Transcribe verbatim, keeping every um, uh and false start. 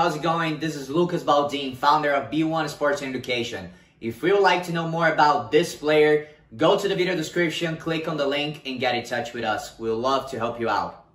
how's it going? This is Lucas Baldin, founder of B one Sports and Education. If you would like to know more about this player, go to the video description, click on the link, and get in touch with us. We'd love to help you out.